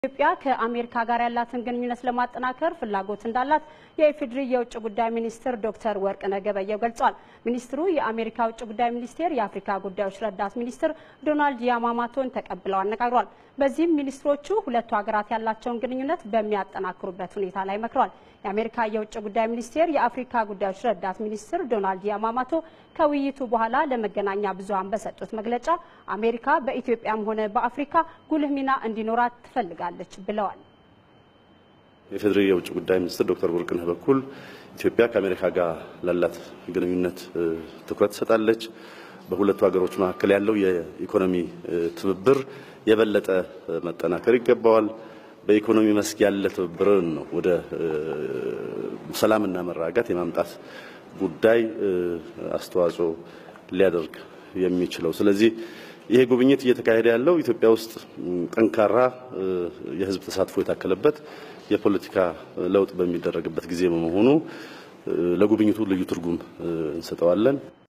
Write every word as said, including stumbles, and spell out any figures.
ኢትዮጵያ ከአሜሪካ ጋር ያላትን ግንኙነት ለማጠናከር ፍላጎት እንዳላት የኢፌዴሪ የውጭ ጉዳይ ሚኒስትር ዶክተር ወርቅነህ ገበየሁ ገልጸዋል። ሚኒስትሩ የአሜሪካ ውጭ ጉዳይ ሚኒስቴር የአፍሪካ ጉዳዮች ረዳት ሚኒስትር ዶናልድ ያማማቶን ተቀብለው አነጋግረዋል። በዚህም ሚኒስትሮቹ ሁለቱ ሀገራት ያላቸውን ግንኙነት በሚያጠናክሩበት ሁኔታ ላይ መክረዋል። የአሜሪካ የውጭ ጉዳይ ሚኒስቴር የአፍሪካ ጉዳዮች ረዳት ሚኒስትር ዶናልድ ያማማቶ ከውይይቱ በኋላ ለመገናኛ ብዙሃን በሰጡት መግለጫ አሜሪካ በኢትዮጵያም ሆነ በአፍሪካ ጉልህ ሚና እንዲኖራት ትፈልጋለች ብለዋል። የፌዴራል የውጭ ጉዳይ ሚኒስትር ዶክተር ወርቅነህ በኩል ኢትዮጵያ ከአሜሪካ ጋር ላላት ግንኙነት ትኩረት ትሰጣለች። በሁለቱ ሀገሮች መካከል ያለው የኢኮኖሚ ትብብር የበለጠ መጠናከር ይገባዋል። በኢኮኖሚ መስክ ያለ ትብብርን ነው ወደ ሰላምና መረጋጋት የማምጣት ጉዳይ አስተዋጽኦ ሊያደርግ የሚችለው። ስለዚህ ይሄ ጉብኝት እየተካሄደ ያለው ኢትዮጵያ ውስጥ ጠንካራ የህዝብ ተሳትፎ የታከለበት የፖለቲካ ለውጥ በሚደረግበት ጊዜ በመሆኑ ለጉብኝቱ ልዩ ትርጉም እንሰጠዋለን።